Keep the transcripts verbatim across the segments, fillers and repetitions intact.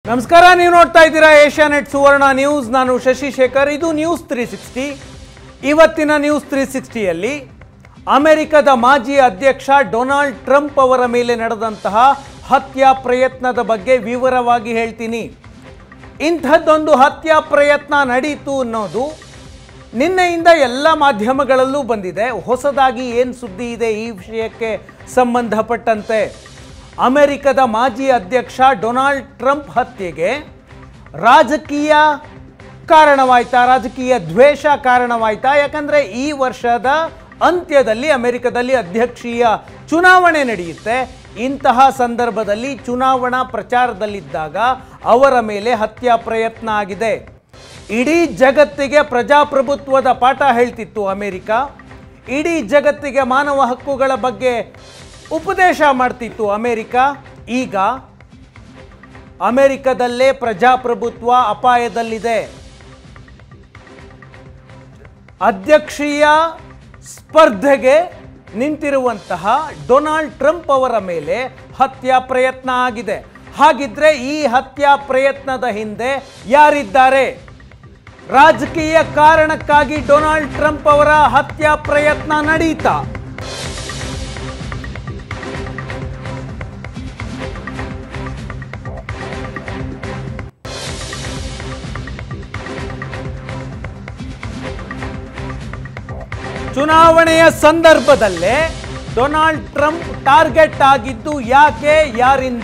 ನಮಸ್ಕಾರ, ನೀವು ನೋಡ್ತಾ ಇದ್ದೀರಾ ಏಷ್ಯಾನೆಟ್ ಸುವರ್ಣ ನ್ಯೂಸ್. ನಾನು ಶಶಿಶೇಖರ್. ಇದು ನ್ಯೂಸ್ ತ್ರೀ ಸಿಕ್ಸ್ಟಿ. ಇವತ್ತಿನ ನ್ಯೂಸ್ ತ್ರೀ ಸಿಕ್ಸ್ಟಿಯಲ್ಲಿ ಅಮೆರಿಕದ ಮಾಜಿ ಅಧ್ಯಕ್ಷ ಡೊನಾಲ್ಡ್ ಟ್ರಂಪ್ ಅವರ ಮೇಲೆ ನಡೆದಂತಹ ಹತ್ಯಾ ಪ್ರಯತ್ನದ ಬಗ್ಗೆ ವಿವರವಾಗಿ ಹೇಳ್ತೀನಿ. ಇಂಥದ್ದೊಂದು ಹತ್ಯಾ ಪ್ರಯತ್ನ ನಡೀತು ಅನ್ನೋದು ನಿನ್ನೆಯಿಂದ ಎಲ್ಲ ಮಾಧ್ಯಮಗಳಲ್ಲೂ ಬಂದಿದೆ. ಹೊಸದಾಗಿ ಏನು ಸುದ್ದಿ ಇದೆ ಈ ವಿಷಯಕ್ಕೆ ಸಂಬಂಧಪಟ್ಟಂತೆ? ಅಮೆರಿಕದ ಮಾಜಿ ಅಧ್ಯಕ್ಷ ಡೊನಾಲ್ಡ್ ಟ್ರಂಪ್ ಹತ್ಯೆಗೆ ರಾಜಕೀಯ ಕಾರಣವಾಯ್ತಾ, ರಾಜಕೀಯ ದ್ವೇಷ ಕಾರಣವಾಯ್ತಾ? ಯಾಕಂದರೆ ಈ ವರ್ಷದ ಅಂತ್ಯದಲ್ಲಿ ಅಮೆರಿಕದಲ್ಲಿ ಅಧ್ಯಕ್ಷೀಯ ಚುನಾವಣೆ ನಡೆಯುತ್ತೆ. ಇಂತಹ ಸಂದರ್ಭದಲ್ಲಿ ಚುನಾವಣಾ ಪ್ರಚಾರದಲ್ಲಿದ್ದಾಗ ಅವರ ಮೇಲೆ ಹತ್ಯಾ ಪ್ರಯತ್ನ ಆಗಿದೆ. ಇಡೀ ಜಗತ್ತಿಗೆ ಪ್ರಜಾಪ್ರಭುತ್ವದ ಪಾಠ ಹೇಳ್ತಿತ್ತು ಅಮೆರಿಕ. ಇಡೀ ಜಗತ್ತಿಗೆ ಮಾನವ ಹಕ್ಕುಗಳ ಬಗ್ಗೆ ಉಪದೇಶ ಮಾಡ್ತಿತ್ತು ಅಮೆರಿಕ. ಈಗ ಅಮೆರಿಕದಲ್ಲೇ ಪ್ರಜಾಪ್ರಭುತ್ವ ಅಪಾಯದಲ್ಲಿದೆ. ಅಧ್ಯಕ್ಷೀಯ ಸ್ಪರ್ಧೆಗೆ ನಿಂತಿರುವಂತಹ ಡೊನಾಲ್ಡ್ ಟ್ರಂಪ್ ಅವರ ಮೇಲೆ ಹತ್ಯಾ ಪ್ರಯತ್ನ ಆಗಿದೆ. ಹಾಗಿದ್ರೆ ಈ ಹತ್ಯಾ ಪ್ರಯತ್ನದ ಹಿಂದೆ ಯಾರಿದ್ದಾರೆ? ರಾಜಕೀಯ ಕಾರಣಕ್ಕಾಗಿ ಡೊನಾಲ್ಡ್ ಟ್ರಂಪ್ ಅವರ ಹತ್ಯಾ ಪ್ರಯತ್ನ ನಡೀತಾ? ಚುನಾವಣೆಯ ಸಂದರ್ಭದಲ್ಲೇ ಡೊನಾಲ್ಡ್ ಟ್ರಂಪ್ ಟಾರ್ಗೆಟ್ ಆಗಿದ್ದು ಯಾಕೆ, ಯಾರಿಂದ?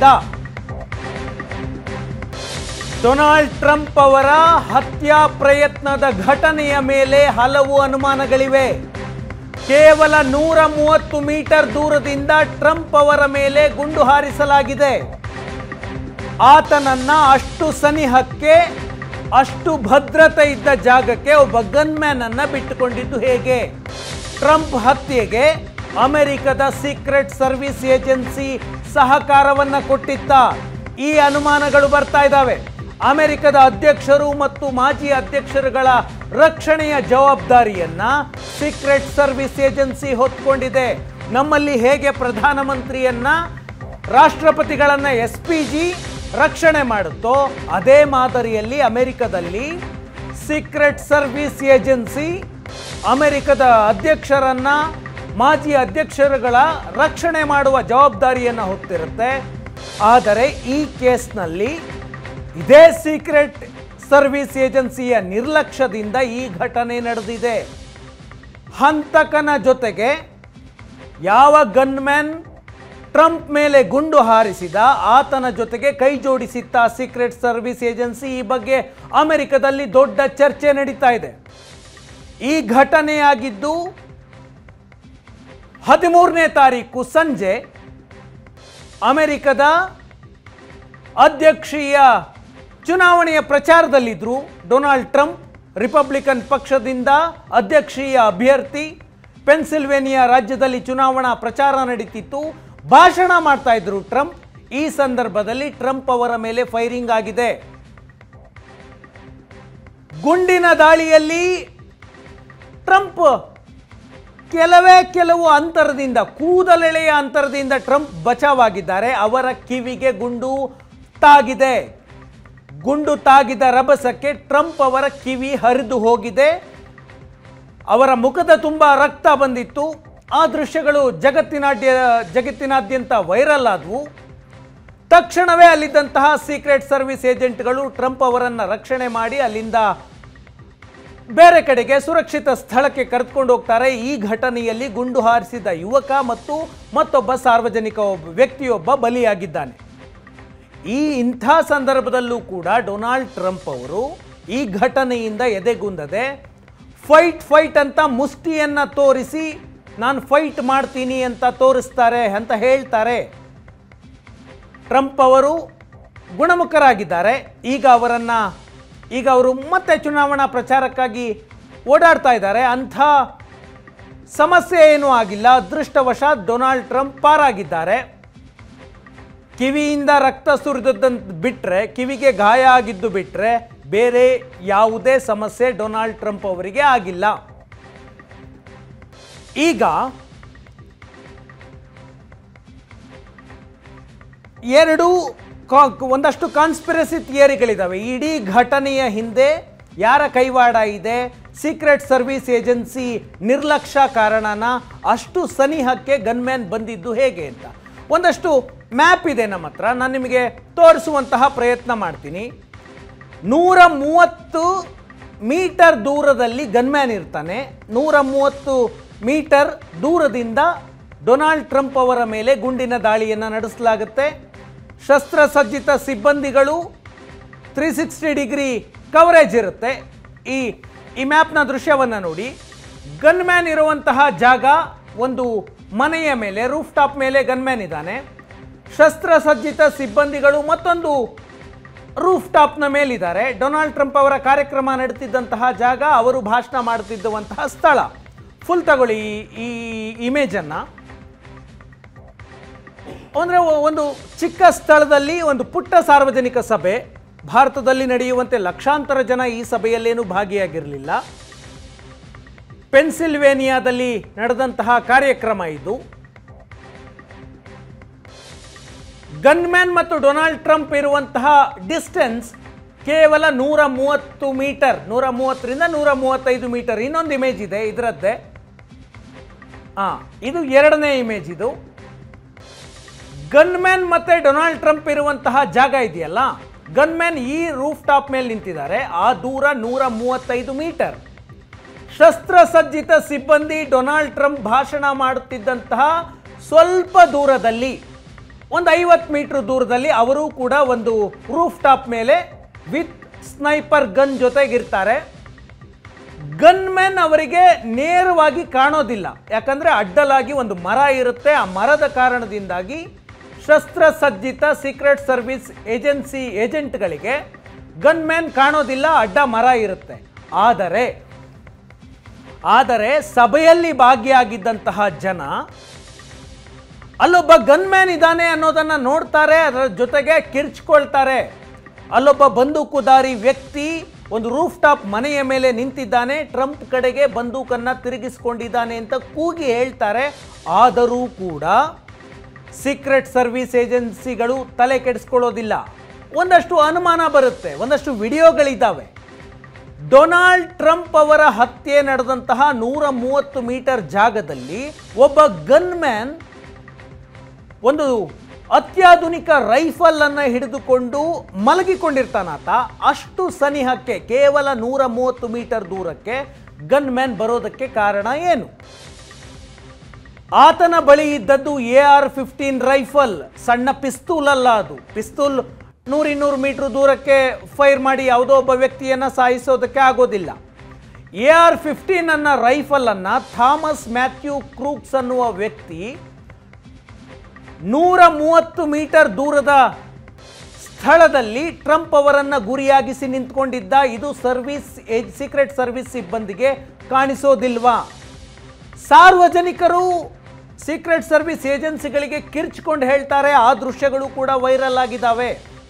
ಡೊನಾಲ್ಡ್ ಟ್ರಂಪ್ ಅವರ ಹತ್ಯಾ ಪ್ರಯತ್ನದ ಘಟನೆಯ ಮೇಲೆ ಹಲವು ಅನುಮಾನಗಳಿವೆ. ಕೇವಲ ನೂರ ಮೂವತ್ತು ಮೀಟರ್ ದೂರದಿಂದ ಟ್ರಂಪ್ ಅವರ ಮೇಲೆ ಗುಂಡು ಹಾರಿಸಲಾಗಿದೆ. ಆತನನ್ನ ಅಷ್ಟು ಸನಿಹಕ್ಕೆ, ಅಷ್ಟು ಭದ್ರತೆ ಇದ್ದ ಜಾಗಕ್ಕೆ ಒಬ್ಬ ಗನ್ಮ್ಯಾನ್ ಅನ್ನ ಬಿಟ್ಟುಕೊಂಡಿದ್ದು ಹೇಗೆ? ಟ್ರಂಪ್ ಹತ್ಯೆಗೆ ಅಮೆರಿಕದ ಸೀಕ್ರೆಟ್ ಸರ್ವಿಸ್ ಏಜೆನ್ಸಿ ಸಹಕಾರವನ್ನ ಕೊಟ್ಟಿತ್ತ? ಈ ಅನುಮಾನಗಳು ಬರ್ತಾ ಇದ್ದಾವೆ. ಅಮೆರಿಕದ ಅಧ್ಯಕ್ಷರು ಮತ್ತು ಮಾಜಿ ಅಧ್ಯಕ್ಷರುಗಳ ರಕ್ಷಣೆಯ ಜವಾಬ್ದಾರಿಯನ್ನ ಸೀಕ್ರೆಟ್ ಸರ್ವಿಸ್ ಏಜೆನ್ಸಿ ಹೊತ್ಕೊಂಡಿದೆ. ನಮ್ಮಲ್ಲಿ ಹೇಗೆ ಪ್ರಧಾನಮಂತ್ರಿಯನ್ನ, ರಾಷ್ಟ್ರಪತಿಗಳನ್ನ ಎಸ್ ಪಿ ಜಿ ರಕ್ಷಣೆ ಮಾಡುತ್ತೋ ಅದೇ ಮಾದರಿಯಲ್ಲಿ ಅಮೆರಿಕದಲ್ಲಿ ಸೀಕ್ರೆಟ್ ಸರ್ವಿಸ್ ಏಜೆನ್ಸಿ ಅಮೆರಿಕದ ಅಧ್ಯಕ್ಷರನ್ನ, ಮಾಜಿ ಅಧ್ಯಕ್ಷರುಗಳ ರಕ್ಷಣೆ ಮಾಡುವ ಜವಾಬ್ದಾರಿಯನ್ನು ಹೊತ್ತಿರುತ್ತೆ. ಆದರೆ ಈ ಕೇಸ್ನಲ್ಲಿ ಇದೇ ಸೀಕ್ರೆಟ್ ಸರ್ವಿಸ್ ಏಜೆನ್ಸಿಯ ನಿರ್ಲಕ್ಷ್ಯದಿಂದ ಈ ಘಟನೆ ನಡೆದಿದೆ. ಹಂತಕನ ಜೊತೆಗೆ ಯಾವ ಗನ್ಮ್ಯಾನ್ ಟ್ರಂಪ್ ಮೇಲೆ ಗುಂಡು ಹಾರಿಸಿದ ಆತನ ಜೊತೆಗೆ ಕೈ ಜೋಡಿಸಿತ್ತ ಸೀಕ್ರೆಟ್ ಸರ್ವಿಸ್ ಏಜೆನ್ಸಿ? ಈ ಬಗ್ಗೆ ಅಮೆರಿಕದಲ್ಲಿ ದೊಡ್ಡ ಚರ್ಚೆ ನಡೀತಾ ಇದೆ. ಈ ಘಟನೆಯಾಗಿದ್ದು ಹದಿಮೂರನೇ ತಾರೀಕು ಸಂಜೆ ಅಮೆರಿಕದ ಅಧ್ಯಕ್ಷೀಯ ಚುನಾವಣೆಯ ಪ್ರಚಾರದಲ್ಲಿದ್ದರು ಡೊನಾಲ್ಡ್ ಟ್ರಂಪ್. ರಿಪಬ್ಲಿಕನ್ ಪಕ್ಷದಿಂದ ಅಧ್ಯಕ್ಷೀಯ ಅಭ್ಯರ್ಥಿ. ಪೆನ್ಸಿಲ್ವೇನಿಯಾ ರಾಜ್ಯದಲ್ಲಿ ಚುನಾವಣಾ ಪ್ರಚಾರ ನಡೀತಿತ್ತು. ಭಾಷಣ ಮಾಡ್ತಾ ಇದ್ರು ಟ್ರಂಪ್. ಈ ಸಂದರ್ಭದಲ್ಲಿ ಟ್ರಂಪ್ ಅವರ ಮೇಲೆ ಫೈರಿಂಗ್ ಆಗಿದೆ. ಗುಂಡಿನ ದಾಳಿಯಲ್ಲಿ ಟ್ರಂಪ್ ಕೆಲವೇ ಕೆಲವು ಅಂತರದಿಂದ, ಕೂದಲೆಳೆಯ ಅಂತರದಿಂದ ಟ್ರಂಪ್ ಬಚಾವಾಗಿದ್ದಾರೆ. ಅವರ ಕಿವಿಗೆ ಗುಂಡು ತಾಗಿದೆ. ಗುಂಡು ತಾಗಿದ ರಭಸಕ್ಕೆ ಟ್ರಂಪ್ ಅವರ ಕಿವಿ ಹರಿದು ಹೋಗಿದೆ. ಅವರ ಮುಖದ ತುಂಬ ರಕ್ತ ಬಂದಿತ್ತು. ಆ ದೃಶ್ಯಗಳು ಜಗತ್ತಿನಾದ್ಯ ಜಗತ್ತಿನಾದ್ಯಂತ ವೈರಲ್ ಆದವು. ತಕ್ಷಣವೇ ಅಲ್ಲಿದ್ದಂತಹ ಸೀಕ್ರೆಟ್ ಸರ್ವಿಸ್ ಏಜೆಂಟ್ಗಳು ಟ್ರಂಪ್ ಅವರನ್ನು ರಕ್ಷಣೆ ಮಾಡಿ ಅಲ್ಲಿಂದ ಬೇರೆ ಕಡೆಗೆ ಸುರಕ್ಷಿತ ಸ್ಥಳಕ್ಕೆ ಕರೆದುಕೊಂಡು ಹೋಗ್ತಾರೆ. ಈ ಘಟನೆಯಲ್ಲಿ ಗುಂಡು ಹಾರಿಸಿದ ಯುವಕ ಮತ್ತು ಮತ್ತೊಬ್ಬ ಸಾರ್ವಜನಿಕ ಒಬ್ಬ ವ್ಯಕ್ತಿಯೊಬ್ಬ ಬಲಿಯಾಗಿದ್ದಾನೆ. ಈ ಇಂಥ ಸಂದರ್ಭದಲ್ಲೂ ಕೂಡ ಡೊನಾಲ್ಡ್ ಟ್ರಂಪ್ ಅವರು ಈ ಘಟನೆಯಿಂದ ಎದೆಗುಂದದೆ ಫೈಟ್ ಫೈಟ್ ಅಂತ ಮುಷ್ಟಿಯನ್ನು ತೋರಿಸಿ ನಾನು ಫೈಟ್ ಮಾಡ್ತೀನಿ ಅಂತ ತೋರಿಸ್ತಾರೆ ಅಂತ ಹೇಳ್ತಾರೆ. ಟ್ರಂಪ್ ಅವರು ಗುಣಮುಖರಾಗಿದ್ದಾರೆ. ಈಗ ಅವರನ್ನು ಈಗ ಅವರು ಮತ್ತೆ ಚುನಾವಣಾ ಪ್ರಚಾರಕ್ಕಾಗಿ ಓಡಾಡ್ತಾ ಇದ್ದಾರೆ. ಅಂಥ ಸಮಸ್ಯೆ ಏನೂ ಆಗಿಲ್ಲ. ಅದೃಷ್ಟವಶಾತ್ ಡೊನಾಲ್ಡ್ ಟ್ರಂಪ್ ಪಾರಾಗಿದ್ದಾರೆ. ಕಿವಿಯಿಂದ ರಕ್ತ ಸುರಿದದ್ದಂತ ಬಿಟ್ಟರೆ, ಕಿವಿಗೆ ಗಾಯ ಆಗಿದ್ದು ಬಿಟ್ಟರೆ ಬೇರೆ ಯಾವುದೇ ಸಮಸ್ಯೆ ಡೊನಾಲ್ಡ್ ಟ್ರಂಪ್ ಅವರಿಗೆ ಆಗಿಲ್ಲ. ಈಗ ಎರಡು ಒಂದಷ್ಟು ಕಾನ್ಸ್ಪಿರಸಿ ಥಿಯರಿಗಳಿದ್ದಾವೆ. ಇಡೀ ಘಟನೆಯ ಹಿಂದೆ ಯಾರ ಕೈವಾಡ ಇದೆ, ಸೀಕ್ರೆಟ್ ಸರ್ವಿಸ್ ಏಜೆನ್ಸಿ ನಿರ್ಲಕ್ಷ್ಯ ಕಾರಣನ, ಅಷ್ಟು ಸನಿಹಕ್ಕೆ ಗನ್ಮ್ಯಾನ್ ಬಂದಿದ್ದು ಹೇಗೆ ಅಂತ ಒಂದಷ್ಟು ಮ್ಯಾಪ್ ಇದೆ ನಮ್ಮ ಹತ್ರ. ನಾನು ನಿಮಗೆ ತೋರಿಸುವಂತಹ ಪ್ರಯತ್ನ ಮಾಡ್ತೀನಿ. ನೂರ ಮೂವತ್ತು ಮೀಟರ್ ದೂರದಲ್ಲಿ ಗನ್ಮ್ಯಾನ್ ಇರ್ತಾನೆ. ನೂರ ಮೂವತ್ತು ಮೀಟರ್ ದೂರದಿಂದ ಡೊನಾಲ್ಡ್ ಟ್ರಂಪ್ ಅವರ ಮೇಲೆ ಗುಂಡಿನ ದಾಳಿಯನ್ನು ನಡೆಸಲಾಗುತ್ತೆ. ಶಸ್ತ್ರಸಜ್ಜಿತ ಸಿಬ್ಬಂದಿಗಳು ತ್ರೀ ಸಿಕ್ಸ್ಟಿ ಡಿಗ್ರಿ ಕವರೇಜ್ ಇರುತ್ತೆ. ಈ ಈ ಮ್ಯಾಪ್ನ ದೃಶ್ಯವನ್ನು ನೋಡಿ. ಗನ್ಮ್ಯಾನ್ ಇರುವಂತಹ ಜಾಗ ಒಂದು ಮನೆಯ ಮೇಲೆ, ರೂಫ್ ಟಾಪ್ ಮೇಲೆ ಗನ್ಮ್ಯಾನ್ ಇದ್ದಾನೆ. ಶಸ್ತ್ರಸಜ್ಜಿತ ಸಿಬ್ಬಂದಿಗಳು ಮತ್ತೊಂದು ರೂಫ್ ಟಾಪ್ನ ಮೇಲಿದ್ದಾರೆ. ಡೊನಾಲ್ಡ್ ಟ್ರಂಪ್ ಅವರ ಕಾರ್ಯಕ್ರಮ ನಡೆತಿದ್ದಂತಹ ಜಾಗ, ಅವರು ಭಾಷಣ ಮಾಡುತ್ತಿದ್ದಂತಹ ಸ್ಥಳ. ಫುಲ್ ತಗೊಳ್ಳಿ ಈ ಇಮೇಜನ್ನು. ಅಂದರೆ ಒಂದು ಚಿಕ್ಕ ಸ್ಥಳದಲ್ಲಿ ಒಂದು ಪುಟ್ಟ ಸಾರ್ವಜನಿಕ ಸಭೆ. ಭಾರತದಲ್ಲಿ ನಡೆಯುವಂತೆ ಲಕ್ಷಾಂತರ ಜನ ಈ ಸಭೆಯಲ್ಲೇನೂ ಭಾಗಿಯಾಗಿರಲಿಲ್ಲ. ಪೆನ್ಸಿಲ್ವೇನಿಯಾದಲ್ಲಿ ನಡೆದಂತಹ ಕಾರ್ಯಕ್ರಮ ಇದು. ಗನ್ಮ್ಯಾನ್ ಮತ್ತು ಡೊನಾಲ್ಡ್ ಟ್ರಂಪ್ ಇರುವಂತಹ ಡಿಸ್ಟೆನ್ಸ್ ಕೇವಲ ನೂರ ಮೂವತ್ತು ಮೀಟರ್, ನೂರ ಮೂವತ್ತರಿಂದ ನೂರ ಮೂವತ್ತೈದು ಮೀಟರ್. ಇನ್ನೊಂದು ಇಮೇಜ್ ಇದೆ ಇದರದ್ದೇ. ಆ ಇದು ಎರಡನೇ ಇಮೇಜ್. ಇದು ಗನ್ಮ್ಯಾನ್ ಮತ್ತೆ ಡೊನಾಲ್ಡ್ ಟ್ರಂಪ್ ಇರುವಂತಹ ಜಾಗ ಇದೆಯಲ್ಲ, ಗನ್ಮ್ಯಾನ್ ಈ ರೂಫ್ ಟಾಪ್ ಮೇಲೆ ನಿಂತಿದ್ದಾರೆ. ಆ ದೂರ ನೂರ ಮೂವತ್ತೈದು ಮೀಟರ್. ಶಸ್ತ್ರಸಜ್ಜಿತ ಸಿಬ್ಬಂದಿ ಡೊನಾಲ್ಡ್ ಟ್ರಂಪ್ ಭಾಷಣ ಮಾಡುತ್ತಿದ್ದಂತಹ ಸ್ವಲ್ಪ ದೂರದಲ್ಲಿ, ಒಂದು ಐವತ್ತು ಮೀಟರ್ ದೂರದಲ್ಲಿ ಅವರು ಕೂಡ ಒಂದು ರೂಫ್ ಟಾಪ್ ಮೇಲೆ ವಿತ್ ಸ್ನೈಪರ್ ಗನ್ ಜೊತೆಗಿರ್ತಾರೆ. ಗನ್ಮ್ಯಾನ್ ಅವರಿಗೆ ನೇರವಾಗಿ ಕಾಣೋದಿಲ್ಲ, ಯಾಕಂದರೆ ಅಡ್ಡಲಾಗಿ ಒಂದು ಮರ ಇರುತ್ತೆ. ಆ ಮರದ ಕಾರಣದಿಂದಾಗಿ ಶಸ್ತ್ರಸಜ್ಜಿತ ಸೀಕ್ರೆಟ್ ಸರ್ವಿಸ್ ಏಜೆನ್ಸಿ ಏಜೆಂಟ್ಗಳಿಗೆ ಗನ್ಮ್ಯಾನ್ ಕಾಣೋದಿಲ್ಲ, ಅಡ್ಡ ಮರ ಇರುತ್ತೆ. ಆದರೆ ಆದರೆ ಸಭೆಯಲ್ಲಿ ಭಾಗಿಯಾಗಿದ್ದಂತಹ ಜನ ಅಲ್ಲೊಬ್ಬ ಗನ್ಮ್ಯಾನ್ ಇದ್ದಾನೆ ಅನ್ನೋದನ್ನು ನೋಡ್ತಾರೆ, ಅದರ ಜೊತೆಗೆ ಕಿರ್ಚ್ಕೊಳ್ತಾರೆ. ಅಲ್ಲೊಬ್ಬ ಬಂದೂಕುದಾರಿ ವ್ಯಕ್ತಿ ಒಂದು ರೂಫ್ ಟಾಪ್ ಮನೆಯ ಮೇಲೆ ನಿಂತಿದ್ದಾನೆ, ಟ್ರಂಪ್ ಕಡೆಗೆ ಬಂದೂಕನ್ನು ತಿರುಗಿಸಿಕೊಂಡಿದ್ದಾನೆ ಅಂತ ಕೂಗಿ ಹೇಳ್ತಾರೆ. ಆದರೂ ಕೂಡ ಸೀಕ್ರೆಟ್ ಸರ್ವಿಸ್ ಏಜೆನ್ಸಿಗಳು ತಲೆ ಕೆಡಿಸ್ಕೊಳ್ಳೋದಿಲ್ಲ. ಒಂದಷ್ಟು ಅನುಮಾನ ಬರುತ್ತೆ, ಒಂದಷ್ಟು ವಿಡಿಯೋಗಳಿದ್ದಾವೆ. ಡೊನಾಲ್ಡ್ ಟ್ರಂಪ್ ಅವರ ಹತ್ಯೆ ನಡೆದಂತಹ ನೂರ ಮೂವತ್ತು ಮೀಟರ್ ಜಾಗದಲ್ಲಿ ಒಬ್ಬ ಗನ್ಮ್ಯಾನ್ ಒಂದು ಅತ್ಯಾಧುನಿಕ ರೈಫಲ್ ಅನ್ನು ಹಿಡಿದುಕೊಂಡು ಮಲಗಿಕೊಂಡಿರ್ತಾನಾತ. ಅಷ್ಟು ಸನಿಹಕ್ಕೆ, ಕೇವಲ ನೂರ ಮೂವತ್ತು ಮೀಟರ್ ದೂರಕ್ಕೆ ಗನ್ಮ್ಯಾನ್ ಬರೋದಕ್ಕೆ ಕಾರಣ ಏನು? ಆತನ ಬಳಿ ಇದ್ದದ್ದು ಎ ಆರ್ ಫಿಫ್ಟೀನ್ ರೈಫಲ್, ಸಣ್ಣ ಪಿಸ್ತೂಲ್ ಅಲ್ಲ ಅದು. ಪಿಸ್ತೂಲ್ ನೂರ ಇನ್ನೂರು ಮೀಟರ್ ದೂರಕ್ಕೆ ಫೈರ್ ಮಾಡಿ ಯಾವುದೋ ಒಬ್ಬ ವ್ಯಕ್ತಿಯನ್ನು ಸಾಯಿಸೋದಕ್ಕೆ ಆಗೋದಿಲ್ಲ. ಎ ಆರ್ ಫಿಫ್ಟೀನ್ ಅನ್ನ ರೈಫಲ್ ಅನ್ನ ಥಾಮಸ್ ಮ್ಯಾಥ್ಯೂ ಕ್ರೂಕ್ಸ್ ಅನ್ನುವ ವ್ಯಕ್ತಿ ನೂರ ಮೂವತ್ತು ಮೀಟರ್ ದೂರದ ಸ್ಥಳದಲ್ಲಿ ಟ್ರಂಪ್ ಅವರನ್ನು ಗುರಿಯಾಗಿಸಿ ನಿಂತ್ಕೊಂಡಿದ್ದ. ಇದು ಸರ್ವಿಸ್ ಸೀಕ್ರೆಟ್ ಸರ್ವಿಸ್ ಸಿಬ್ಬಂದಿಗೆ ಕಾಣಿಸೋದಿಲ್ವಾ? ಸಾರ್ವಜನಿಕರು ಸೀಕ್ರೆಟ್ ಸರ್ವಿಸ್ ಏಜೆನ್ಸಿಗಳಿಗೆ ಕಿರ್ಚ್ಕೊಂಡು ಹೇಳ್ತಾರೆ. ಆ ದೃಶ್ಯಗಳು ಕೂಡ ವೈರಲ್ ಆಗಿದ್ದಾವೆ.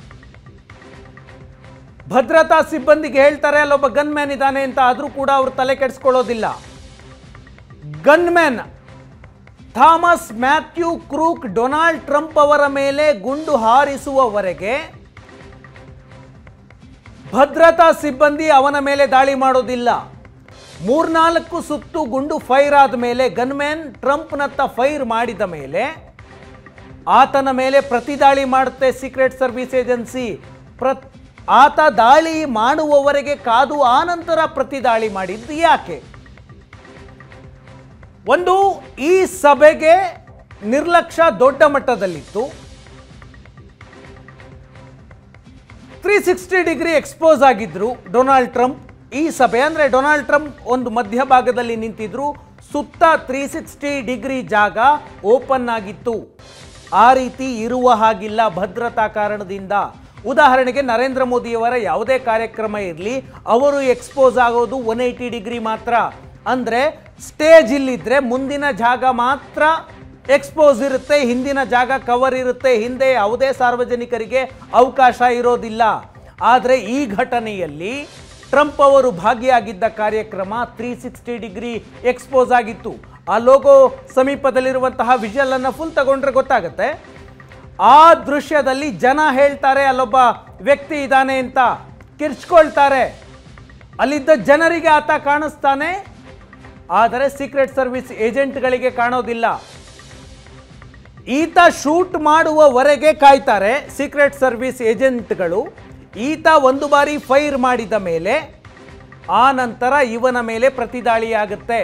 ಭದ್ರತಾ ಸಿಬ್ಬಂದಿಗೆ ಹೇಳ್ತಾರೆ ಅಲ್ಲೊಬ್ಬ ಗನ್ಮ್ಯಾನ್ ಇದ್ದಾನೆ ಅಂತ, ಆದರೂ ಕೂಡ ಅವರು ತಲೆ ಕೆಡಿಸ್ಕೊಳ್ಳೋದಿಲ್ಲ. Gunman Thomas Matthew Crook Donald Trump ಅವರ ಮೇಲೆ ಗುಂಡು ಹಾರಿಸುವವರೆಗೆ ಭದ್ರತಾ ಸಿಬ್ಬಂದಿ ಅವನ ಮೇಲೆ ದಾಳಿ ಮಾಡೋದಿಲ್ಲ. ಮೂರ್ನಾಲ್ಕು ಸುತ್ತು ಗುಂಡು ಫೈರ್ ಆದ ಮೇಲೆ ಗನ್ಮ್ಯಾನ್ ಟ್ರಂಪ್ನತ್ತ ಫೈರ್ ಮಾಡಿದ ಮೇಲೆ ಆತನ ಮೇಲೆ ಪ್ರತಿ ದಾಳಿ ಮಾಡುತ್ತೆ ಸೀಕ್ರೆಟ್ ಸರ್ವಿಸ್ ಏಜೆನ್ಸಿ. ಪ್ರ ಆತ ದಾಳಿ ಮಾಡುವವರೆಗೆ ಕಾದು ಆನಂತರ ಪ್ರತಿ ದಾಳಿ ಮಾಡಿದ್ದು ಯಾಕೆ? ಒಂದು, ಈ ಸಭೆಗೆ ನಿರ್ಲಕ್ಷ್ಯ ದೊಡ್ಡ ಮಟ್ಟದಲ್ಲಿತ್ತು. ತ್ರೀ ಸಿಕ್ಸ್ಟಿ ಡಿಗ್ರಿ ಎಕ್ಸ್ಪೋಸ್ ಆಗಿದ್ರು ಡೊನಾಲ್ಡ್ ಟ್ರಂಪ್. ಈ ಸಭೆ ಅಂದರೆ ಡೊನಾಲ್ಡ್ ಟ್ರಂಪ್ ಒಂದು ಮಧ್ಯಭಾಗದಲ್ಲಿ ನಿಂತಿದ್ರು, ಸುತ್ತ ತ್ರೀ ಸಿಕ್ಸ್ಟಿ ಡಿಗ್ರಿ ಜಾಗ ಓಪನ್ ಆಗಿತ್ತು. ಆ ರೀತಿ ಇರುವ ಹಾಗಿಲ್ಲ ಭದ್ರತಾ ಕಾರಣದಿಂದ. ಉದಾಹರಣೆಗೆ ನರೇಂದ್ರ ಮೋದಿಯವರ ಯಾವುದೇ ಕಾರ್ಯಕ್ರಮ ಇರಲಿ, ಅವರು ಎಕ್ಸ್ಪೋಸ್ ಆಗೋದು ಒನ್ ಏಯ್ಟಿ ಡಿಗ್ರಿ ಮಾತ್ರ. ಅಂದರೆ ಸ್ಟೇಜ್ ಇಲ್ಲಿದ್ದರೆ ಮುಂದಿನ ಜಾಗ ಮಾತ್ರ ಎಕ್ಸ್ಪೋಸ್ ಇರುತ್ತೆ, ಹಿಂದಿನ ಜಾಗ ಕವರ್ ಇರುತ್ತೆ. ಹಿಂದೆ ಯಾವುದೇ ಸಾರ್ವಜನಿಕರಿಗೆ ಅವಕಾಶ ಇರೋದಿಲ್ಲ. ಆದರೆ ಈ ಘಟನೆಯಲ್ಲಿ ಟ್ರಂಪ್ ಅವರು ಭಾಗಿಯಾಗಿದ್ದ ಕಾರ್ಯಕ್ರಮ ತ್ರೀ ಸಿಕ್ಸ್ಟಿ ಡಿಗ್ರಿ ಎಕ್ಸ್ಪೋಸ್ ಆಗಿತ್ತು. ಆ ಲೋಗೋ ಸಮೀಪದಲ್ಲಿರುವಂತಹ ವಿಜುವಲ್ ಅನ್ನು ಫುಲ್ ತಗೊಂಡ್ರೆ ಗೊತ್ತಾಗುತ್ತೆ. ಆ ದೃಶ್ಯದಲ್ಲಿ ಜನ ಹೇಳ್ತಾರೆ ಅಲ್ಲೊಬ್ಬ ವ್ಯಕ್ತಿ ಇದ್ದಾನೆ ಅಂತ ಕಿರ್ಚ್ಕೊಳ್ತಾರೆ. ಅಲ್ಲಿದ್ದ ಜನರಿಗೆ ಆತ ಕಾಣಿಸ್ತಾನೆ, ಆದರೆ ಸೀಕ್ರೆಟ್ ಸರ್ವಿಸ್ ಏಜೆಂಟ್ಗಳಿಗೆ ಕಾಣೋದಿಲ್ಲ. ಈತ ಶೂಟ್ ಮಾಡುವವರೆಗೆ ಕಾಯ್ತಾರೆ ಸೀಕ್ರೆಟ್ ಸರ್ವಿಸ್ ಏಜೆಂಟ್ಗಳು. ಈತ ಒಂದು ಬಾರಿ ಫೈರ್ ಮಾಡಿದ ಮೇಲೆ ಆ ನಂತರ ಇವನ ಮೇಲೆ ಪ್ರತಿದಾಳಿಯಾಗುತ್ತೆ.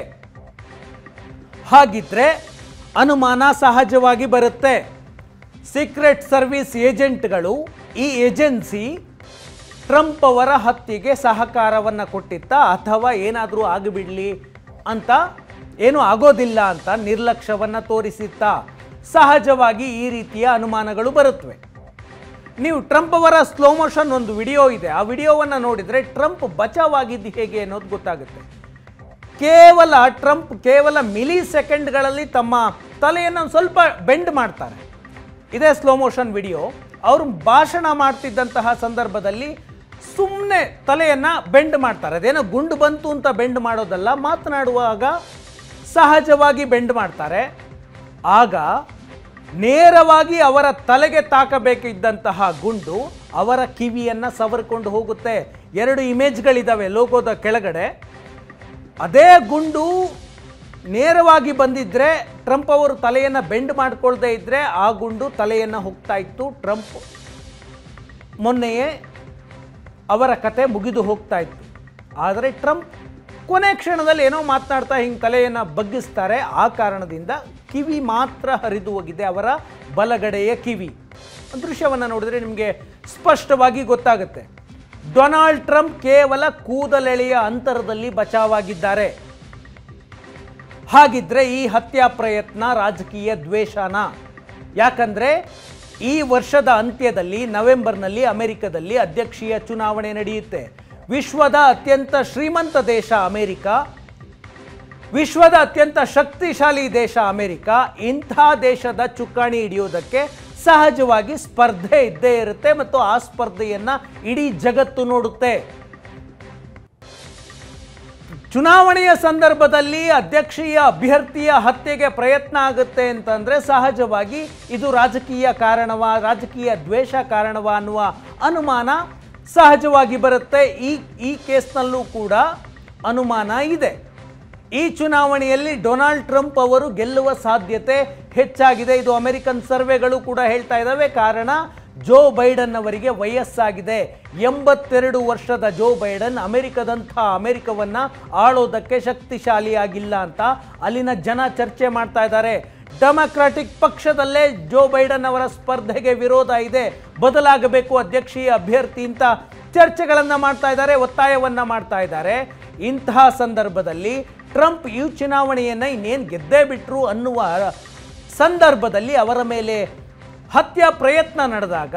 ಹಾಗಿದ್ರೆ ಅನುಮಾನ ಸಹಜವಾಗಿ ಬರುತ್ತೆ. ಸೀಕ್ರೆಟ್ ಸರ್ವಿಸ್ ಏಜೆಂಟ್ಗಳು, ಈ ಏಜೆನ್ಸಿ ಟ್ರಂಪ್ ಅವರ ಹತ್ಯೆಗೆ ಸಹಕಾರವನ್ನು ಕೊಟ್ಟಿತ್ತ ಅಥವಾ ಏನಾದರೂ ಆಗಿಬಿಡಲಿ ಅಂತ, ಏನೂ ಆಗೋದಿಲ್ಲ ಅಂತ ನಿರ್ಲಕ್ಷ್ಯವನ್ನು ತೋರಿಸಿತ್ತ? ಸಹಜವಾಗಿ ಈ ರೀತಿಯ ಅನುಮಾನಗಳು ಬರುತ್ತವೆ. ನೀವು ಟ್ರಂಪ್ ಅವರ ಸ್ಲೋ ಮೋಷನ್ ಒಂದು ವಿಡಿಯೋ ಇದೆ, ಆ ವಿಡಿಯೋವನ್ನು ನೋಡಿದರೆ ಟ್ರಂಪ್ ಬಚಾವಾಗಿದ್ದು ಹೇಗೆ ಅನ್ನೋದು ಗೊತ್ತಾಗುತ್ತೆ. ಕೇವಲ ಟ್ರಂಪ್ ಕೇವಲ ಮಿಲಿ ಸೆಕೆಂಡ್ಗಳಲ್ಲಿ ತಮ್ಮ ತಲೆಯನ್ನು ಸ್ವಲ್ಪ ಬೆಂಡ್ ಮಾಡ್ತಾರೆ. ಇದೇ ಸ್ಲೋ ಮೋಷನ್ ವಿಡಿಯೋ. ಅವರು ಭಾಷಣ ಮಾಡ್ತಿದ್ದಂತಹ ಸಂದರ್ಭದಲ್ಲಿ ಸುಮ್ಮನೆ ತಲೆಯನ್ನು ಬೆಂಡ್ ಮಾಡ್ತಾರೆ. ಅದೇನೋ ಗುಂಡು ಬಂತು ಅಂತ ಬೆಂಡ್ ಮಾಡೋದಲ್ಲ, ಮಾತನಾಡುವಾಗ ಸಹಜವಾಗಿ ಬೆಂಡ್ ಮಾಡ್ತಾರೆ. ಆಗ ನೇರವಾಗಿ ಅವರ ತಲೆಗೆ ತಾಕಬೇಕಿದ್ದಂತಹ ಗುಂಡು ಅವರ ಕಿವಿಯನ್ನು ಸವರ್ಕೊಂಡು ಹೋಗುತ್ತೆ. ಎರಡು ಇಮೇಜ್ಗಳಿದ್ದಾವೆ ಲೋಗೋದ ಕೆಳಗಡೆ. ಅದೇ ಗುಂಡು ನೇರವಾಗಿ ಬಂದಿದ್ದರೆ, ಟ್ರಂಪ್ ಅವರು ತಲೆಯನ್ನು ಬೆಂಡ್ ಮಾಡಿಕೊಳ್ಳದೆ ಇದ್ದರೆ ಆ ಗುಂಡು ತಲೆಯನ್ನು ಹೋಗ್ತಾ ಇತ್ತು. ಟ್ರಂಪ್ ಮೊನ್ನೆಯೇ ಅವರ ಕತೆ ಮುಗಿದು ಹೋಗ್ತಾ ಇತ್ತು. ಆದರೆ ಟ್ರಂಪ್ ಕೊನೆ ಕ್ಷಣದಲ್ಲಿ ಏನೋ ಮಾತನಾಡ್ತಾ ಹಿಂಗೆ ತಲೆಯನ್ನು ಬಗ್ಗಿಸ್ತಾರೆ. ಆ ಕಾರಣದಿಂದ ಕಿವಿ ಮಾತ್ರ ಹರಿದು ಹೋಗಿದೆ, ಅವರ ಬಲಗಡೆಯ ಕಿವಿ. ದೃಶ್ಯವನ್ನು ನೋಡಿದ್ರೆ ನಿಮಗೆ ಸ್ಪಷ್ಟವಾಗಿ ಗೊತ್ತಾಗುತ್ತೆ. ಡೊನಾಲ್ಡ್ ಟ್ರಂಪ್ ಕೇವಲ ಕೂದಲೆಳೆಯ ಅಂತರದಲ್ಲಿ ಬಚಾವಾಗಿದ್ದಾರೆ. ಹಾಗಿದ್ರೆ ಈ ಹತ್ಯಾ ಪ್ರಯತ್ನ ರಾಜಕೀಯ ದ್ವೇಷನ? ಯಾಕಂದ್ರೆ ಈ ವರ್ಷದ ಅಂತ್ಯದಲ್ಲಿ ನವೆಂಬರ್ನಲ್ಲಿ ಅಮೆರಿಕದಲ್ಲಿ ಅಧ್ಯಕ್ಷೀಯ ಚುನಾವಣೆ ನಡೆಯುತ್ತೆ. ವಿಶ್ವದ ಅತ್ಯಂತ ಶ್ರೀಮಂತ ದೇಶ ಅಮೆರಿಕ, ವಿಶ್ವದ ಅತ್ಯಂತ ಶಕ್ತಿಶಾಲಿ ದೇಶ ಅಮೆರಿಕ. ಇಂಥ ದೇಶದ ಚುಕ್ಕಾಣಿ ಹಿಡಿಯೋದಕ್ಕೆ ಸಹಜವಾಗಿ ಸ್ಪರ್ಧೆ ಇದ್ದೇ ಇರುತ್ತೆ ಮತ್ತು ಆ ಸ್ಪರ್ಧೆಯನ್ನು ಇಡೀ ಜಗತ್ತು ನೋಡುತ್ತೆ. ಚುನಾವಣೆಯ ಸಂದರ್ಭದಲ್ಲಿ ಅಧ್ಯಕ್ಷೀಯ ಅಭ್ಯರ್ಥಿಯ ಹತ್ಯೆಗೆ ಪ್ರಯತ್ನ ಆಗುತ್ತೆ ಅಂತಂದರೆ ಸಹಜವಾಗಿ ಇದು ರಾಜಕೀಯ ಕಾರಣವ, ರಾಜಕೀಯ ದ್ವೇಷ ಕಾರಣವ ಅನ್ನುವ ಅನುಮಾನ ಸಹಜವಾಗಿ ಬರುತ್ತೆ. ಈ ಈ ಕೇಸ್ನಲ್ಲೂ ಕೂಡ ಅನುಮಾನ ಇದೆ. ಈ ಚುನಾವಣೆಯಲ್ಲಿ ಡೊನಾಲ್ಡ್ ಟ್ರಂಪ್ ಅವರು ಗೆಲ್ಲುವ ಸಾಧ್ಯತೆ ಹೆಚ್ಚಾಗಿದೆ. ಇದು ಅಮೆರಿಕನ್ ಸರ್ವೆಗಳು ಕೂಡ ಹೇಳ್ತಾ ಇದ್ದಾವೆ. ಕಾರಣ ಜೋ ಬೈಡನ್ ಅವರಿಗೆ ವಯಸ್ಸಾಗಿದೆ. ಎಂಬತ್ತೆರಡು ವರ್ಷದ ಜೋ ಬೈಡನ್ ಅಮೆರಿಕದಂಥ ಅಮೆರಿಕವನ್ನು ಆಳೋದಕ್ಕೆ ಶಕ್ತಿಶಾಲಿಯಾಗಿಲ್ಲ ಅಂತ ಅಲ್ಲಿನ ಜನ ಚರ್ಚೆ ಮಾಡ್ತಾ ಇದ್ದಾರೆ. ಡೆಮೊಕ್ರಾಟಿಕ್ ಪಕ್ಷದಲ್ಲೇ ಜೋ ಬೈಡನ್ ಅವರ ಸ್ಪರ್ಧೆಗೆ ವಿರೋಧ ಇದೆ, ಬದಲಾಗಬೇಕು ಅಧ್ಯಕ್ಷೀಯ ಅಭ್ಯರ್ಥಿ ಅಂತ ಚರ್ಚೆಗಳನ್ನು ಮಾಡ್ತಾ ಇದ್ದಾರೆ, ಒತ್ತಾಯವನ್ನು ಮಾಡ್ತಾ ಇದ್ದಾರೆ. ಇಂತಹ ಸಂದರ್ಭದಲ್ಲಿ ಟ್ರಂಪ್ ಈ ಚುನಾವಣೆಯನ್ನು ಇನ್ನೇನು ಗೆದ್ದೇ ಬಿಟ್ರು ಅನ್ನುವ ಸಂದರ್ಭದಲ್ಲಿ ಅವರ ಮೇಲೆ ಹತ್ಯಾ ಪ್ರಯತ್ನ ನಡೆದಾಗ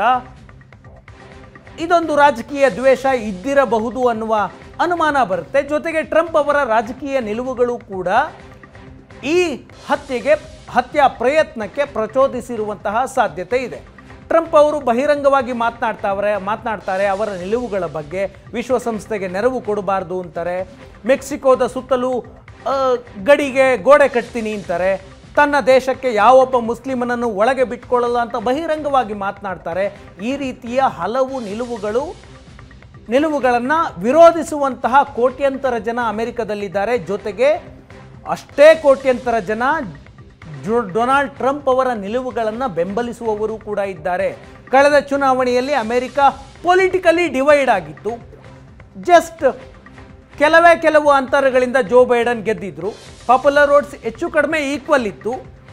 ಇದೊಂದು ರಾಜಕೀಯ ದ್ವೇಷ ಇದ್ದಿರಬಹುದು ಅನ್ನುವ ಅನುಮಾನ ಬರುತ್ತೆ. ಜೊತೆಗೆ ಟ್ರಂಪ್ ಅವರ ರಾಜಕೀಯ ನಿಲುವುಗಳು ಕೂಡ ಈ ಹತ್ಯೆಗೆ ಹತ್ಯಾ ಪ್ರಯತ್ನಕ್ಕೆ ಪ್ರಚೋದಿಸಿರುವಂತಹ ಸಾಧ್ಯತೆ ಇದೆ. ಟ್ರಂಪ್ ಅವರು ಬಹಿರಂಗವಾಗಿ ಮಾತನಾಡ್ತಾವ್ರೆ ಮಾತನಾಡ್ತಾರೆ ಅವರ ನಿಲುವುಗಳ ಬಗ್ಗೆ. ವಿಶ್ವಸಂಸ್ಥೆಗೆ ನೆರವು ಕೊಡಬಾರ್ದು ಅಂತಾರೆ. ಮೆಕ್ಸಿಕೋದ ಸುತ್ತಲೂ ಗಡಿಗೆ ಗೋಡೆ ಕಟ್ತೀನಿ ಅಂತಾರೆ. ತನ್ನ ದೇಶಕ್ಕೆ ಯಾವೊಬ್ಬ ಮುಸ್ಲಿಮನನ್ನು ಒಳಗೆ ಬಿಟ್ಕೊಳ್ಳಲ್ಲ ಅಂತ ಬಹಿರಂಗವಾಗಿ ಮಾತನಾಡ್ತಾರೆ. ಈ ರೀತಿಯ ಹಲವು ನಿಲುವುಗಳು ನಿಲುವುಗಳನ್ನು ವಿರೋಧಿಸುವಂತಹ ಕೋಟ್ಯಂತರ ಜನ ಅಮೆರಿಕದಲ್ಲಿದ್ದಾರೆ. ಜೊತೆಗೆ ಅಷ್ಟೇ ಕೋಟ್ಯಂತರ ಜನ ಡೊನಾಲ್ಡ್ ಟ್ರಂಪ್ ಅವರ ನಿಲುವುಗಳನ್ನು ಬೆಂಬಲಿಸುವವರು ಕೂಡ ಇದ್ದಾರೆ. ಕಳೆದ ಚುನಾವಣೆಯಲ್ಲಿ ಅಮೆರಿಕ ಪೊಲಿಟಿಕಲಿ ಡಿವೈಡ್ ಆಗಿತ್ತು. ಜಸ್ಟ್ ಕೆಲವೇ ಕೆಲವು ಅಂತರಗಳಿಂದ ಜೋ ಬೈಡನ್ ಗೆದ್ದಿದ್ರು. ಪಾಪ್ಯುಲರ್ ವೋಟ್ಸ್ ಹೆಚ್ಚು ಕಡಿಮೆ ಈಕ್ವಲ್ ಇತ್ತು.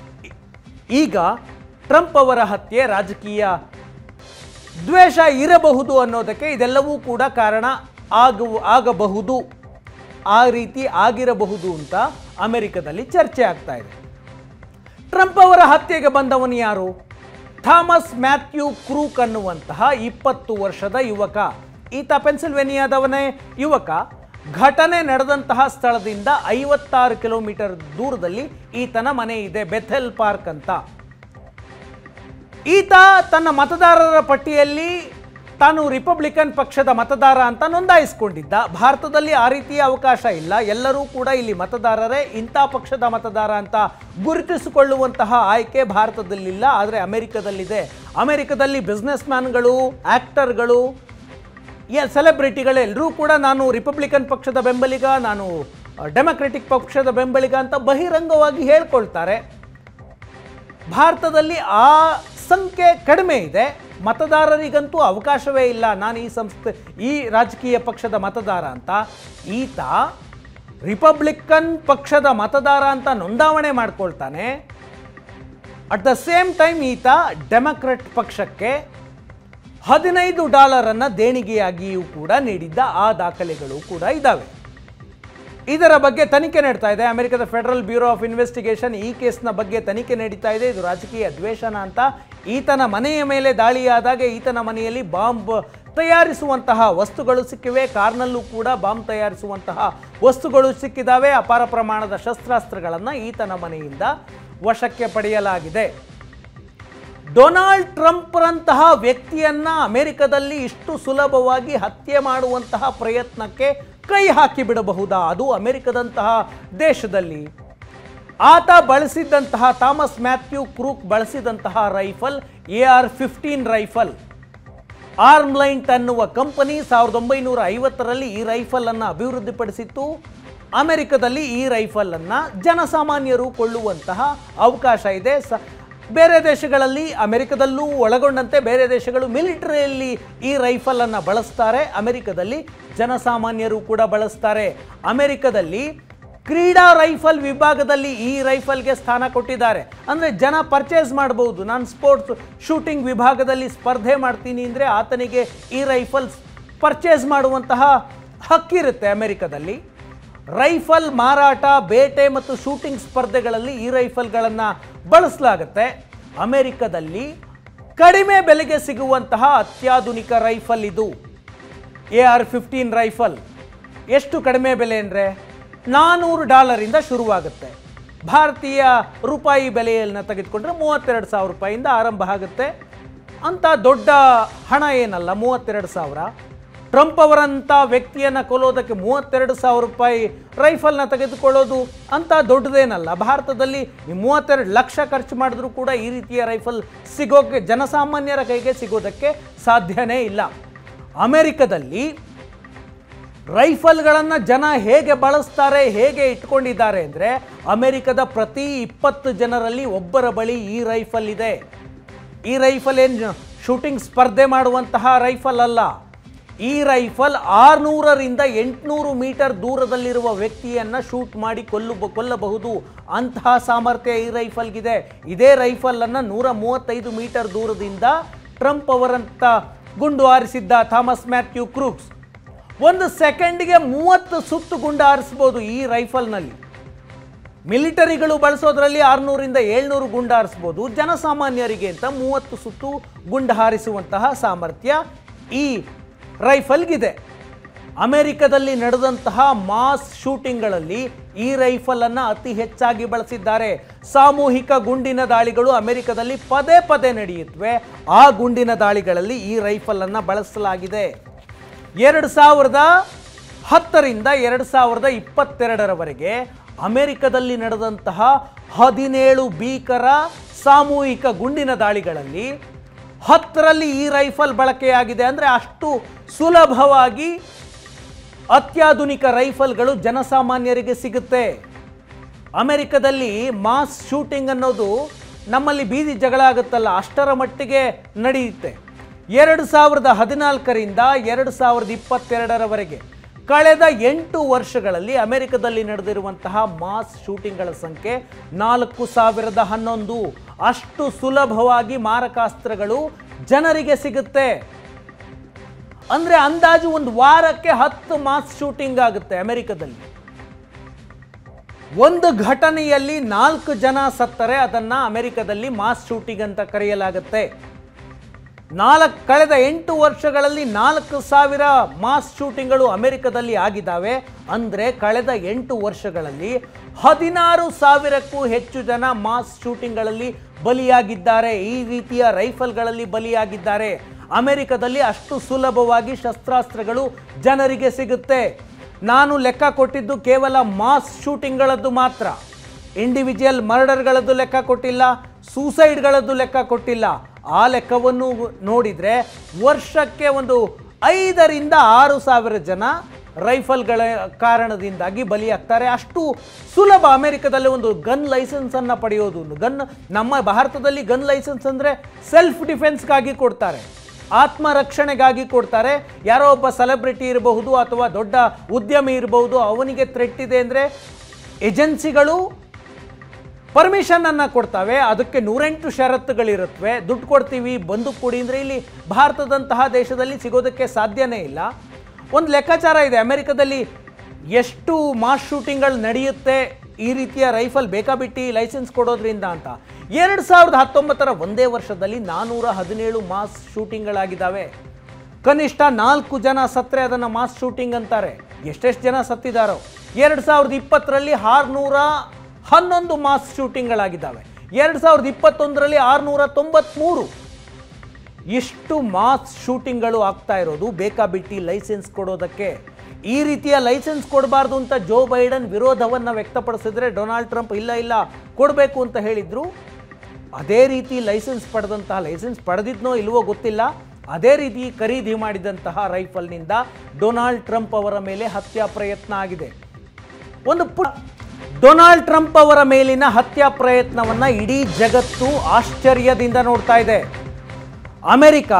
ಈಗ ಟ್ರಂಪ್ ಅವರ ಹತ್ಯೆ ರಾಜಕೀಯ ದ್ವೇಷ ಇರಬಹುದು ಅನ್ನೋದಕ್ಕೆ ಇದೆಲ್ಲವೂ ಕೂಡ ಕಾರಣ ಆಗ ಆಗಬಹುದು ಆ ರೀತಿ ಆಗಿರಬಹುದು ಅಂತ ಅಮೆರಿಕದಲ್ಲಿ ಚರ್ಚೆ ಆಗ್ತಾ ಇದೆ. ಟ್ರಂಪ್ ಅವರ ಹತ್ಯೆಗೆ ಬಂದವನು ಯಾರು? ಥಾಮಸ್ ಮ್ಯಾಥ್ಯೂ ಕ್ರೂಕ್ ಅನ್ನುವಂತಹ ಇಪ್ಪತ್ತು ವರ್ಷದ ಯುವಕ. ಈತ ಪೆನ್ಸಿಲ್ವೇನಿಯಾದವನೇ ಯುವಕ. ಘಟನೆ ನಡೆದಂತಹ ಸ್ಥಳದಿಂದ ಐವತ್ತಾರು ಕಿಲೋಮೀಟರ್ ದೂರದಲ್ಲಿ ಈತನ ಮನೆ ಇದೆ, ಬೆಥೆಲ್ ಪಾರ್ಕ್ ಅಂತ. ಈತ ತನ್ನ ಮತದಾರರ ಪಟ್ಟಿಯಲ್ಲಿ ತಾನು ರಿಪಬ್ಲಿಕನ್ ಪಕ್ಷದ ಮತದಾರ ಅಂತ ನೋಂದಾಯಿಸಿಕೊಂಡಿದ್ದ. ಭಾರತದಲ್ಲಿ ಆ ರೀತಿಯ ಅವಕಾಶ ಇಲ್ಲ. ಎಲ್ಲರೂ ಕೂಡ ಇಲ್ಲಿ ಮತದಾರರೇ. ಇಂಥ ಪಕ್ಷದ ಮತದಾರ ಅಂತ ಗುರುತಿಸಿಕೊಳ್ಳುವಂತಹ ಆಯ್ಕೆ ಭಾರತದಲ್ಲಿಲ್ಲ, ಆದರೆ ಅಮೆರಿಕದಲ್ಲಿದೆ. ಅಮೆರಿಕದಲ್ಲಿ ಬಿಸ್ನೆಸ್ ಮ್ಯಾನ್ಗಳು, ಆ್ಯಕ್ಟರ್ಗಳು, ಸೆಲೆಬ್ರಿಟಿಗಳೆಲ್ಲರೂ ಕೂಡ ನಾನು ರಿಪಬ್ಲಿಕನ್ ಪಕ್ಷದ ಬೆಂಬಲಿಗ, ನಾನು ಡೆಮೊಕ್ರೆಟಿಕ್ ಪಕ್ಷದ ಬೆಂಬಲಿಗ ಅಂತ ಬಹಿರಂಗವಾಗಿ ಹೇಳ್ಕೊಳ್ತಾರೆ. ಭಾರತದಲ್ಲಿ ಆ ಸಂಖ್ಯೆ ಕಡಿಮೆ ಇದೆ. ಮತದಾರರಿಗಂತೂ ಅವಕಾಶವೇ ಇಲ್ಲ ನಾನು ಈ ಸಂಸ್ಥೆ ಈ ರಾಜಕೀಯ ಪಕ್ಷದ ಮತದಾರ ಅಂತ. ಈತ ರಿಪಬ್ಲಿಕನ್ ಪಕ್ಷದ ಮತದಾರ ಅಂತ ನೋಂದಾವಣೆ ಮಾಡ್ಕೊಳ್ತಾನೆ. ಅಟ್ ದ ಸೇಮ್ ಟೈಮ್ ಈತ ಡೆಮೊಕ್ರೆಟ್ ಪಕ್ಷಕ್ಕೆ ಹದಿನೈದು ಡಾಲರನ್ನು ದೇಣಿಗೆಯಾಗಿಯೂ ಕೂಡ ನೀಡಿದ್ದ ಆ ದಾಖಲೆಗಳು ಕೂಡ ಇದ್ದಾವೆ. ಇದರ ಬಗ್ಗೆ ತನಿಖೆ ನಡೀತಾ ಇದೆ. ಅಮೆರಿಕದ ಫೆಡರಲ್ ಬ್ಯೂರೋ ಆಫ್ ಇನ್ವೆಸ್ಟಿಗೇಷನ್ ಈ ಕೇಸ್ನ ಬಗ್ಗೆ ತನಿಖೆ ನಡೀತಾ ಇದೆ. ಇದು ರಾಜಕೀಯ ದ್ವೇಷನ ಅಂತ. ಈತನ ಮನೆಯ ಮೇಲೆ ದಾಳಿಯಾದಾಗ ಈತನ ಮನೆಯಲ್ಲಿ ಬಾಂಬ್ ತಯಾರಿಸುವಂತಹ ವಸ್ತುಗಳು ಸಿಕ್ಕಿವೆ. ಕಾರ್ನಲ್ಲೂ ಕೂಡ ಬಾಂಬ್ ತಯಾರಿಸುವಂತಹ ವಸ್ತುಗಳು ಸಿಕ್ಕಿದ್ದಾವೆ. ಅಪಾರ ಪ್ರಮಾಣದ ಶಸ್ತ್ರಾಸ್ತ್ರಗಳನ್ನು ಈತನ ಮನೆಯಿಂದ ವಶಕ್ಕೆ ಪಡೆಯಲಾಗಿದೆ. ಡೊನಾಲ್ಡ್ ಟ್ರಂಪ್ರಂತಹ ವ್ಯಕ್ತಿಯನ್ನ ಅಮೆರಿಕದಲ್ಲಿ ಇಷ್ಟು ಸುಲಭವಾಗಿ ಹತ್ಯೆ ಮಾಡುವಂತಹ ಪ್ರಯತ್ನಕ್ಕೆ ಕೈ ಹಾಕಿ ಬಿಡಬಹುದಾ? ಅದು ಅಮೆರಿಕದಂತಹ ದೇಶದಲ್ಲಿ. ಆತ ಬಳಸಿದ್ದಂತಹ ಥಾಮಸ್ ಮ್ಯಾಥ್ಯೂ ಕ್ರೂಕ್ ಬಳಸಿದಂತಹ rifle A R fifteen rifle. ArmaLite ಅನ್ನುವ ಕಂಪನಿ ಸಾವಿರದ ಒಂಬೈನೂರ ಐವತ್ತರಲ್ಲಿ ಈ ರೈಫಲ್ ಅನ್ನು ಅಭಿವೃದ್ಧಿಪಡಿಸಿತ್ತು. ಅಮೆರಿಕದಲ್ಲಿ ಈ ರೈಫಲ್ ಅನ್ನು ಜನಸಾಮಾನ್ಯರು ಕೊಳ್ಳುವಂತಹ ಅವಕಾಶ ಇದೆ. ಸ ಬೇರೆ ದೇಶಗಳಲ್ಲಿ, ಅಮೆರಿಕದಲ್ಲೂ ಒಳಗೊಂಡಂತೆ ಬೇರೆ ದೇಶಗಳು ಮಿಲಿಟರಿಯಲ್ಲಿ ಈ ರೈಫಲ್ ಅನ್ನು ಬಳಸ್ತಾರೆ. ಅಮೆರಿಕದಲ್ಲಿ ಜನಸಾಮಾನ್ಯರು ಕೂಡ ಬಳಸ್ತಾರೆ. ಅಮೆರಿಕದಲ್ಲಿ ಕ್ರೀಡಾ ರೈಫಲ್ ವಿಭಾಗದಲ್ಲಿ ಈ ರೈಫಲ್ಗೆ ಸ್ಥಾನ ಕೊಟ್ಟಿದ್ದಾರೆ. ಅಂದರೆ ಜನ ಪರ್ಚೇಸ್ ಮಾಡಬಹುದು. ನಾನು ಸ್ಪೋರ್ಟ್ಸ್ ಶೂಟಿಂಗ್ ವಿಭಾಗದಲ್ಲಿ ಸ್ಪರ್ಧೆ ಮಾಡ್ತೀನಿ ಅಂದರೆ ಆತನಿಗೆ ಈ ರೈಫಲ್ ಪರ್ಚೇಸ್ ಮಾಡುವಂತಹ ಹಕ್ಕಿರುತ್ತೆ. ಅಮೆರಿಕದಲ್ಲಿ ರೈಫಲ್ ಮಾರಾಟ, ಬೇಟೆ ಮತ್ತು ಶೂಟಿಂಗ್ ಸ್ಪರ್ಧೆಗಳಲ್ಲಿ ಈ ರೈಫಲ್ಗಳನ್ನು ಬಳಸಲಾಗುತ್ತೆ. ಅಮೆರಿಕದಲ್ಲಿ ಕಡಿಮೆ ಬೆಲೆಗೆ ಸಿಗುವಂತಹ ಅತ್ಯಾಧುನಿಕ ರೈಫಲ್ ಇದು ಎ ಆರ್ ಫಿಫ್ಟೀನ್ ರೈಫಲ್. ಎಷ್ಟು ಕಡಿಮೆ ಬೆಲೆ ಅಂದರೆ ನಾನ್ನೂರು ಡಾಲರಿಂದ ಶುರುವಾಗುತ್ತೆ. ಭಾರತೀಯ ರೂಪಾಯಿ ಬೆಲೆಯನ್ನು ತೆಗೆದುಕೊಂಡ್ರೆ ಮೂವತ್ತೆರಡು ಸಾವಿರ ರೂಪಾಯಿಯಿಂದ ಆರಂಭ ಆಗುತ್ತೆ. ಅಂಥ ದೊಡ್ಡ ಹಣ ಏನಲ್ಲ ಮೂವತ್ತೆರಡು ಸಾವಿರ. ಟ್ರಂಪ್ ಅವರಂಥ ವ್ಯಕ್ತಿಯನ್ನು ಕೊಲ್ಲೋದಕ್ಕೆ ಮೂವತ್ತೆರಡು ಸಾವಿರ ರೂಪಾಯಿ ರೈಫಲ್ನ ತೆಗೆದುಕೊಳ್ಳೋದು ಅಂತ ದೊಡ್ಡದೇನಲ್ಲ. ಭಾರತದಲ್ಲಿ ಮೂವತ್ತೆರಡು ಲಕ್ಷ ಖರ್ಚು ಮಾಡಿದ್ರೂ ಕೂಡ ಈ ರೀತಿಯ ರೈಫಲ್ ಸಿಗೋಕ್ಕೆ, ಜನಸಾಮಾನ್ಯರ ಕೈಗೆ ಸಿಗೋದಕ್ಕೆ ಸಾಧ್ಯನೇ ಇಲ್ಲ. ಅಮೆರಿಕದಲ್ಲಿ ರೈಫಲ್ಗಳನ್ನು ಜನ ಹೇಗೆ ಬಳಸ್ತಾರೆ, ಹೇಗೆ ಇಟ್ಕೊಂಡಿದ್ದಾರೆ ಅಂದರೆ ಅಮೆರಿಕದ ಪ್ರತಿ ಇಪ್ಪತ್ತು ಜನರಲ್ಲಿ ಒಬ್ಬರ ಬಳಿ ಈ ರೈಫಲ್ ಇದೆ. ಈ ರೈಫಲ್ ಏನು ಶೂಟಿಂಗ್ ಸ್ಪರ್ಧೆ ಮಾಡುವಂತಹ ರೈಫಲ್ ಅಲ್ಲ. ಈ ರೈಫಲ್ ಆರುನೂರರಿಂದ ಎಂಟುನೂರು ಮೀಟರ್ ದೂರದಲ್ಲಿರುವ ವ್ಯಕ್ತಿಯನ್ನು ಶೂಟ್ ಮಾಡಿ ಕೊಲ್ಲು ಕೊಲ್ಲಬಹುದು ಅಂತಹ ಸಾಮರ್ಥ್ಯ ಈ ರೈಫಲ್ಗಿದೆ. ಇದೇ ರೈಫಲನ್ನು ನೂರ ಮೂವತ್ತೈದು ಮೀಟರ್ ದೂರದಿಂದ ಟ್ರಂಪ್ ಅವರಂತ ಗುಂಡು ಹಾರಿಸಿದ್ದ ಥಾಮಸ್ ಮ್ಯಾಥ್ಯೂ ಕ್ರೂಕ್ಸ್ ಒಂದು ಸೆಕೆಂಡ್ಗೆ ಮೂವತ್ತು ಸುತ್ತು ಗುಂಡು ಹಾರಿಸ್ಬೋದು ಈ ರೈಫಲ್ನಲ್ಲಿ. ಮಿಲಿಟರಿಗಳು ಬಳಸೋದ್ರಲ್ಲಿ ಆರುನೂರಿಂದ ಏಳ್ನೂರು ಗುಂಡು ಹಾರಿಸ್ಬೋದು. ಜನಸಾಮಾನ್ಯರಿಗೆ ಅಂತ ಮೂವತ್ತು ಸುತ್ತು ಗುಂಡು ಹಾರಿಸುವಂತಹ ಸಾಮರ್ಥ್ಯ ಈ ರೈಫಲ್ಗಿದೆ. ಅಮೆರಿಕದಲ್ಲಿ ನಡೆದಂತಹ ಮಾಸ್ ಶೂಟಿಂಗ್ಗಳಲ್ಲಿ ಈ ರೈಫಲನ್ನು ಅತಿ ಹೆಚ್ಚಾಗಿ ಬಳಸಿದ್ದಾರೆ. ಸಾಮೂಹಿಕ ಗುಂಡಿನ ದಾಳಿಗಳು ಅಮೆರಿಕದಲ್ಲಿ ಪದೇ ಪದೇ ನಡೆಯುತ್ತವೆ. ಆ ಗುಂಡಿನ ದಾಳಿಗಳಲ್ಲಿ ಈ ರೈಫಲನ್ನು ಬಳಸಲಾಗಿದೆ. ಎರಡು ಸಾವಿರದ ಹತ್ತರಿಂದ ಎರಡು ಸಾವಿರದ ಇಪ್ಪತ್ತೆರಡರವರೆಗೆ ಅಮೆರಿಕದಲ್ಲಿ ನಡೆದಂತಹ ಹದಿನೇಳು ಭೀಕರ ಸಾಮೂಹಿಕ ಗುಂಡಿನ ದಾಳಿಗಳಲ್ಲಿ ಹತ್ತರಲ್ಲಿ ಈ ರೈಫಲ್ ಬಳಕೆಯಾಗಿದೆ. ಅಂದರೆ ಅಷ್ಟು ಸುಲಭವಾಗಿ ಅತ್ಯಾಧುನಿಕ ರೈಫಲ್ಗಳು ಜನಸಾಮಾನ್ಯರಿಗೆ ಸಿಗುತ್ತೆ. ಅಮೆರಿಕದಲ್ಲಿ ಮಾಸ್ ಶೂಟಿಂಗ್ ಅನ್ನೋದು ನಮ್ಮಲ್ಲಿ ಬೀದಿ ಜಗಳ ಆಗುತ್ತಲ್ಲ, ಅಷ್ಟರ ಮಟ್ಟಿಗೆ ನಡೆಯುತ್ತೆ. ಎರಡು ಸಾವಿರದ ಹದಿನಾಲ್ಕರಿಂದ ಎರಡು ಸಾವಿರದ ಇಪ್ಪತ್ತೆರಡರವರೆಗೆ ಕಳೆದ ಎಂಟು ವರ್ಷಗಳಲ್ಲಿ ಅಮೆರಿಕದಲ್ಲಿ ನಡೆದಿರುವಂತಹ ಮಾಸ್ ಶೂಟಿಂಗ್ಗಳ ಸಂಖ್ಯೆ ನಾಲ್ಕು ಸಾವಿರದ ಹನ್ನೊಂದು. ಅಷ್ಟು ಸುಲಭವಾಗಿ ಮಾರಕಾಸ್ತ್ರಗಳು ಜನರಿಗೆ ಸಿಗುತ್ತೆ. ಅಂದರೆ ಅಂದಾಜು ಒಂದು ವಾರಕ್ಕೆ ಹತ್ತು ಮಾಸ್ ಶೂಟಿಂಗ್ ಆಗುತ್ತೆ ಅಮೆರಿಕದಲ್ಲಿ. ಒಂದು ಘಟನೆಯಲ್ಲಿ ನಾಲ್ಕು ಜನ ಸತ್ತರೆ ಅದನ್ನು ಅಮೆರಿಕದಲ್ಲಿ ಮಾಸ್ ಶೂಟಿಂಗ್ ಅಂತ ಕರೆಯಲಾಗುತ್ತೆ. ನಾಲ್ಕು ಕಳೆದ ಎಂಟು ವರ್ಷಗಳಲ್ಲಿ ನಾಲ್ಕು ಸಾವಿರ ಮಾಸ್ ಶೂಟಿಂಗ್ಗಳು ಅಮೆರಿಕದಲ್ಲಿ ಆಗಿದ್ದಾವೆ. ಅಂದರೆ ಕಳೆದ ಎಂಟು ವರ್ಷಗಳಲ್ಲಿ ಹದಿನಾರು ಸಾವಿರಕ್ಕೂ ಹೆಚ್ಚು ಜನ ಮಾಸ್ ಶೂಟಿಂಗ್ಗಳಲ್ಲಿ ಬಲಿಯಾಗಿದ್ದಾರೆ. ಈ ರೀತಿಯ ರೈಫಲ್ಗಳಲ್ಲಿ ಬಲಿಯಾಗಿದ್ದಾರೆ. ಅಮೆರಿಕದಲ್ಲಿ ಅಷ್ಟು ಸುಲಭವಾಗಿ ಶಸ್ತ್ರಾಸ್ತ್ರಗಳು ಜನರಿಗೆ ಸಿಗುತ್ತೆ. ನಾನು ಲೆಕ್ಕ ಕೊಟ್ಟಿದ್ದು ಕೇವಲ ಮಾಸ್ ಶೂಟಿಂಗ್ಗಳದ್ದು ಮಾತ್ರ, ಇಂಡಿವಿಜುವಲ್ ಮರ್ಡರ್ಗಳದ್ದು ಲೆಕ್ಕ ಕೊಟ್ಟಿಲ್ಲ, ಸೂಸೈಡ್ಗಳದ್ದು ಲೆಕ್ಕ ಕೊಟ್ಟಿಲ್ಲ. ಆ ಲೆಕ್ಕವನ್ನು ನೋಡಿದರೆ ವರ್ಷಕ್ಕೆ ಒಂದು ಐದರಿಂದ ಆರು ಸಾವಿರ ಜನ ರೈಫಲ್ಗಳ ಕಾರಣದಿಂದಾಗಿ ಬಲಿಯಾಗ್ತಾರೆ. ಅಷ್ಟು ಸುಲಭ ಅಮೆರಿಕದಲ್ಲಿ ಒಂದು ಗನ್ ಲೈಸೆನ್ಸನ್ನು ಪಡೆಯೋದು. ಗನ್ ನಮ್ಮ ಭಾರತದಲ್ಲಿ ಗನ್ ಲೈಸೆನ್ಸ್ ಅಂದರೆ ಸೆಲ್ಫ್ ಡಿಫೆನ್ಸ್ಗಾಗಿ ಕೊಡ್ತಾರೆ, ಆತ್ಮರಕ್ಷಣೆಗಾಗಿ ಕೊಡ್ತಾರೆ. ಯಾರೋ ಒಬ್ಬ ಸೆಲೆಬ್ರಿಟಿ ಇರಬಹುದು ಅಥವಾ ದೊಡ್ಡ ಉದ್ಯಮಿ ಇರಬಹುದು, ಅವನಿಗೆ ಥ್ರೆಟ್ ಇದೆ ಅಂದರೆ ಏಜೆನ್ಸಿಗಳು ಪರ್ಮಿಷನನ್ನು ಕೊಡ್ತವೆ. ಅದಕ್ಕೆ ನೂರೆಂಟು ಷರತ್ತುಗಳಿರುತ್ತವೆ. ದುಡ್ಡು ಕೊಡ್ತೀವಿ, ಬಂದೂಕು ಕೊಡಿ ಅಂದರೆ ಇಲ್ಲಿ ಭಾರತದಂತಹ ದೇಶದಲ್ಲಿ ಸಿಗೋದಕ್ಕೆ ಸಾಧ್ಯನೇ ಇಲ್ಲ. ಒಂದು ಲೆಕ್ಕಾಚಾರ ಇದೆ, ಅಮೆರಿಕದಲ್ಲಿ ಎಷ್ಟು ಮಾಸ್ ಶೂಟಿಂಗ್ಗಳು ನಡೆಯುತ್ತೆ ಈ ರೀತಿಯ ರೈಫಲ್ ಬೇಕಾಬಿಟ್ಟು ಲೈಸೆನ್ಸ್ ಕೊಡೋದ್ರಿಂದ ಅಂತ. ಎರಡು ಸಾವಿರದ ಹತ್ತೊಂಬತ್ತರ ಒಂದೇ ವರ್ಷದಲ್ಲಿ ನಾನ್ನೂರ ಹದಿನೇಳು ಮಾಸ್ ಶೂಟಿಂಗ್ಗಳಾಗಿದ್ದಾವೆ. ಕನಿಷ್ಠ ನಾಲ್ಕು ಜನ ಸತ್ತರೆ ಅದನ್ನು ಮಾಸ್ ಶೂಟಿಂಗ್ ಅಂತಾರೆ. ಎಷ್ಟೆಷ್ಟು ಜನ ಸತ್ತಿದ್ದಾರೋ. ಎರಡು ಸಾವಿರದ ಇಪ್ಪತ್ತರಲ್ಲಿ ಆರುನೂರ ಹನ್ನೊಂದು ಮಾಸ್ ಶೂಟಿಂಗ್ಗಳಾಗಿದ್ದಾವೆ. ಎರಡು ಸಾವಿರದ ಇಪ್ಪತ್ತೊಂದರಲ್ಲಿ ಆರುನೂರ ತೊಂಬತ್ತ್ಮೂರು. ಇಷ್ಟು ಮಾಸ್ ಶೂಟಿಂಗ್ಗಳು ಆಗ್ತಾ ಇರೋದು ಬೇಕಾಬಿಟ್ಟು ಲೈಸೆನ್ಸ್ ಕೊಡೋದಕ್ಕೆ. ಈ ರೀತಿಯ ಲೈಸೆನ್ಸ್ ಕೊಡಬಾರ್ದು ಅಂತ ಜೋ ಬೈಡನ್ ವಿರೋಧವನ್ನು ವ್ಯಕ್ತಪಡಿಸಿದ್ರೆ ಡೊನಾಲ್ಡ್ ಟ್ರಂಪ್ ಇಲ್ಲ ಇಲ್ಲ ಕೊಡಬೇಕು ಅಂತ ಹೇಳಿದ್ರು. ಅದೇ ರೀತಿ ಲೈಸೆನ್ಸ್ ಪಡೆದಂತಹ, ಲೈಸೆನ್ಸ್ ಪಡೆದಿದ್ನೋ ಇಲ್ವೋ ಗೊತ್ತಿಲ್ಲ, ಅದೇ ರೀತಿ ಖರೀದಿ ಮಾಡಿದಂತಹ ರೈಫಲ್ನಿಂದ ಡೊನಾಲ್ಡ್ ಟ್ರಂಪ್ ಅವರ ಮೇಲೆ ಹತ್ಯಾ ಪ್ರಯತ್ನ ಆಗಿದೆ. ಒಂದು ಪು ಡೊನಾಲ್ಡ್ ಟ್ರಂಪ್ ಅವರ ಮೇಲಿನ ಹತ್ಯಾ ಪ್ರಯತ್ನವನ್ನು ಇಡೀ ಜಗತ್ತು ಆಶ್ಚರ್ಯದಿಂದ ನೋಡ್ತಾ ಇದೆ. ಅಮೆರಿಕ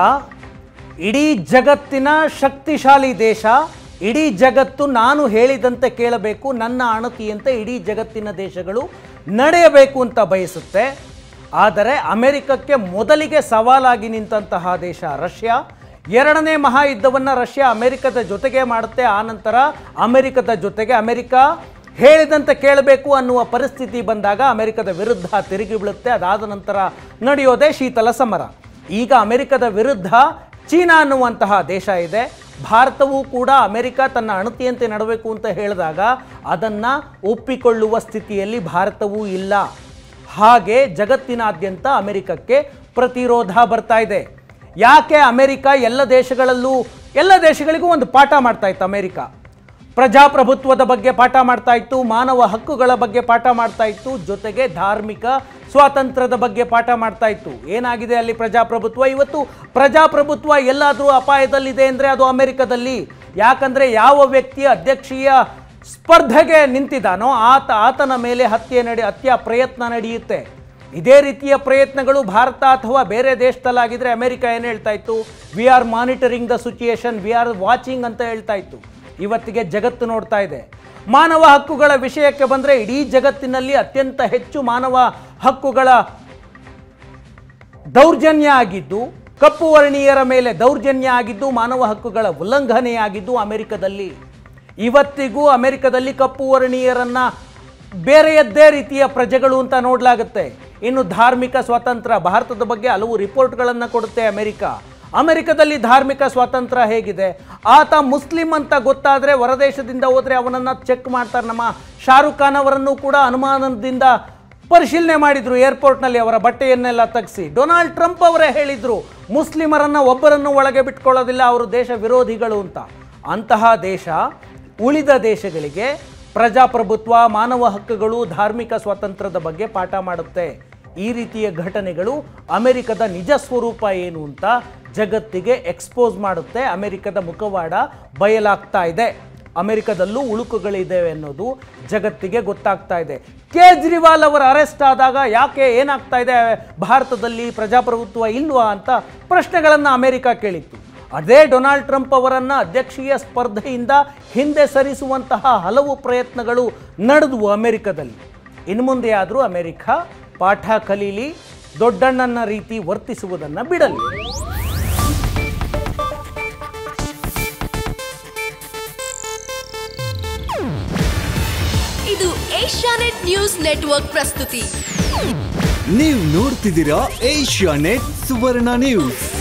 ಇಡೀ ಜಗತ್ತಿನ ಶಕ್ತಿಶಾಲಿ ದೇಶ. ಇಡೀ ಜಗತ್ತು ನಾನು ಹೇಳಿದಂತೆ ಕೇಳಬೇಕು, ನನ್ನ ಅಣತಿಯಂತೆ ಇಡೀ ಜಗತ್ತಿನ ದೇಶಗಳು ನಡೆಯಬೇಕು ಅಂತ ಬಯಸುತ್ತೆ. ಆದರೆ ಅಮೆರಿಕಕ್ಕೆ ಮೊದಲಿಗೆ ಸವಾಲಾಗಿ ನಿಂತಹ ದೇಶ ರಷ್ಯಾ. ಎರಡನೇ ಮಹಾಯುದ್ಧವನ್ನು ರಷ್ಯಾ ಅಮೆರಿಕದ ಜೊತೆಗೆ ಮಾಡುತ್ತೆ. ಆನಂತರ ಅಮೆರಿಕದ ಜೊತೆಗೆ ಅಮೆರಿಕ ಹೇಳಿದಂತೆ ಕೇಳಬೇಕು ಅನ್ನುವ ಪರಿಸ್ಥಿತಿ ಬಂದಾಗ ಅಮೆರಿಕದ ವಿರುದ್ಧ ತಿರುಗಿ ಬೀಳುತ್ತೆ. ಅದಾದ ನಂತರ ನಡೆಯೋದೇ ಶೀತಲ ಸಮರ. ಈಗ ಅಮೆರಿಕದ ವಿರುದ್ಧ ಚೀನಾ ಅನ್ನುವಂತಹ ದೇಶ ಇದೆ. ಭಾರತವೂ ಕೂಡ ಅಮೆರಿಕ ತನ್ನ ಅಣತಿಯಂತೆ ನಡಬೇಕು ಅಂತ ಹೇಳಿದಾಗ ಅದನ್ನು ಒಪ್ಪಿಕೊಳ್ಳುವ ಸ್ಥಿತಿಯಲ್ಲಿ ಭಾರತವೂ ಇಲ್ಲ. ಹಾಗೆ ಜಗತ್ತಿನಾದ್ಯಂತ ಅಮೆರಿಕಕ್ಕೆ ಪ್ರತಿರೋಧ ಬರ್ತಾ ಇದೆ. ಯಾಕೆ ಅಮೆರಿಕ ಎಲ್ಲ ದೇಶಗಳಲ್ಲೂ ಎಲ್ಲ ದೇಶಗಳಿಗೂ ಒಂದು ಪಾಠ ಮಾಡ್ತಾ ಇತ್ತು. ಅಮೆರಿಕ ಪ್ರಜಾಪ್ರಭುತ್ವದ ಬಗ್ಗೆ ಪಾಠ ಮಾಡ್ತಾ ಇತ್ತು, ಮಾನವ ಹಕ್ಕುಗಳ ಬಗ್ಗೆ ಪಾಠ ಮಾಡ್ತಾ ಇತ್ತು, ಜೊತೆಗೆ ಧಾರ್ಮಿಕ ಸ್ವಾತಂತ್ರ್ಯದ ಬಗ್ಗೆ ಪಾಠ ಮಾಡ್ತಾ ಇತ್ತು. ಏನಾಗಿದೆ ಅಲ್ಲಿ ಪ್ರಜಾಪ್ರಭುತ್ವ? ಇವತ್ತು ಪ್ರಜಾಪ್ರಭುತ್ವ ಎಲ್ಲಾದರೂ ಅಪಾಯದಲ್ಲಿದೆ ಅಂದರೆ ಅದು ಅಮೆರಿಕದಲ್ಲಿ. ಯಾಕಂದರೆ ಯಾವ ವ್ಯಕ್ತಿಯ ಅಧ್ಯಕ್ಷೀಯ ಸ್ಪರ್ಧೆಗೆ ನಿಂತಿದ್ದಾನೋ ಆತ ಆತನ ಮೇಲೆ ಹತ್ಯೆ ನಡೆ ಹತ್ಯಾ ಪ್ರಯತ್ನ ನಡೆಯುತ್ತೆ. ಇದೇ ರೀತಿಯ ಪ್ರಯತ್ನಗಳು ಭಾರತ ಅಥವಾ ಬೇರೆ ದೇಶದಲ್ಲಾಗಿದ್ದರೆ ಅಮೆರಿಕ ಏನು ಹೇಳ್ತಾ ಇತ್ತು? We are monitoring the situation, we are watching ಅಂತ ಹೇಳ್ತಾ ಇತ್ತು. ಇವತ್ತಿಗೆ ಜಗತ್ತು ನೋಡ್ತಾ ಇದೆ. ಮಾನವ ಹಕ್ಕುಗಳ ವಿಷಯಕ್ಕೆ ಬಂದರೆ ಇಡೀ ಜಗತ್ತಿನಲ್ಲಿ ಅತ್ಯಂತ ಹೆಚ್ಚು ಮಾನವ ಹಕ್ಕುಗಳ ದೌರ್ಜನ್ಯ ಆಗಿದ್ದು, ಕಪ್ಪು ವರ್ಣೀಯರ ಮೇಲೆ ದೌರ್ಜನ್ಯ ಆಗಿದ್ದು, ಮಾನವ ಹಕ್ಕುಗಳ ಉಲ್ಲಂಘನೆಯಾಗಿದ್ದು ಅಮೆರಿಕದಲ್ಲಿ. ಇವತ್ತಿಗೂ ಅಮೆರಿಕದಲ್ಲಿ ಕಪ್ಪು ವರ್ಣೀಯರನ್ನ ಬೇರೆಯದ್ದೇ ರೀತಿಯ ಪ್ರಜೆಗಳು ಅಂತ ನೋಡಲಾಗುತ್ತೆ. ಇನ್ನು ಧಾರ್ಮಿಕ ಸ್ವಾತಂತ್ರ್ಯ, ಭಾರತದ ಬಗ್ಗೆ ಹಲವು ರಿಪೋರ್ಟ್ಗಳನ್ನು ಕೊಡುತ್ತೆ ಅಮೆರಿಕ. ಅಮೆರಿಕದಲ್ಲಿ ಧಾರ್ಮಿಕ ಸ್ವಾತಂತ್ರ್ಯ ಹೇಗಿದೆ? ಆತ ಮುಸ್ಲಿಂ ಅಂತ ಗೊತ್ತಾದರೆ ಹೊರದೇಶದಿಂದ ಹೋದರೆ ಅವನನ್ನು ಚೆಕ್ ಮಾಡ್ತಾರೆ. ನಮ್ಮ ಶಾರುಖ್ ಖಾನ್ ಅವರನ್ನು ಕೂಡ ಅನುಮಾನದಿಂದ ಪರಿಶೀಲನೆ ಮಾಡಿದ್ರು ಏರ್ಪೋರ್ಟ್ನಲ್ಲಿ, ಅವರ ಬಟ್ಟೆಯನ್ನೆಲ್ಲ ತೆಗೆಸಿ. ಡೊನಾಲ್ಡ್ ಟ್ರಂಪ್ ಅವರೇ ಹೇಳಿದ್ರು ಮುಸ್ಲಿಮರನ್ನು ಒಬ್ಬರನ್ನು ಒಳಗೆ ಬಿಟ್ಕೊಳ್ಳೋದಿಲ್ಲ, ಅವರು ದೇಶ ವಿರೋಧಿಗಳು ಅಂತ. ಅಂತಹ ದೇಶ ಉಳಿದ ದೇಶಗಳಿಗೆ ಪ್ರಜಾಪ್ರಭುತ್ವ, ಮಾನವ ಹಕ್ಕುಗಳು, ಧಾರ್ಮಿಕ ಸ್ವಾತಂತ್ರ್ಯದ ಬಗ್ಗೆ ಪಾಠ ಮಾಡುತ್ತೆ. ಈ ರೀತಿಯ ಘಟನೆಗಳು ಅಮೆರಿಕದ ನಿಜ ಸ್ವರೂಪ ಏನು ಅಂತ ಜಗತ್ತಿಗೆ ಎಕ್ಸ್ಪೋಸ್ ಮಾಡುತ್ತೆ. ಅಮೆರಿಕದ ಮುಖವಾಡ ಬಯಲಾಗ್ತಾ ಇದೆ. ಅಮೆರಿಕದಲ್ಲೂ ಉಳುಕುಗಳಿದ್ದೇವೆ ಅನ್ನೋದು ಜಗತ್ತಿಗೆ ಗೊತ್ತಾಗ್ತಾ ಇದೆ. ಕೇಜ್ರಿವಾಲ್ ಅವರ ಅರೆಸ್ಟ್ ಆದಾಗ ಯಾಕೆ ಏನಾಗ್ತಾ ಇದೆ ಭಾರತದಲ್ಲಿ, ಪ್ರಜಾಪ್ರಭುತ್ವ ಇಲ್ವಾ ಅಂತ ಪ್ರಶ್ನೆಗಳನ್ನು ಅಮೆರಿಕ ಕೇಳಿತ್ತು. ಅದೇ ಡೊನಾಲ್ಡ್ ಟ್ರಂಪ್ ಅವರನ್ನು ಅಧ್ಯಕ್ಷೀಯ ಸ್ಪರ್ಧೆಯಿಂದ ಹಿಂದೆ ಸರಿಸುವಂತಹ ಹಲವು ಪ್ರಯತ್ನಗಳು ನಡೆದವು ಅಮೆರಿಕದಲ್ಲಿ. ಇನ್ನು ಮುಂದೆ ಆದರೂ ಅಮೆರಿಕ ಪಾಠ ಕಲೀಲಿ, ದೊಡ್ಡಣ್ಣನ ರೀತಿ ವರ್ತಿಸುವುದನ್ನು ಬಿಡಲಿ. ಇದು ಏಷ್ಯಾನೆಟ್ ನ್ಯೂಸ್ ನೆಟ್ವರ್ಕ್ ಪ್ರಸ್ತುತಿ. ನೀವು ನೋಡ್ತಿದ್ದೀರಾ ಏಷ್ಯಾನೆಟ್ ಸುವರ್ಣ ನ್ಯೂಸ್.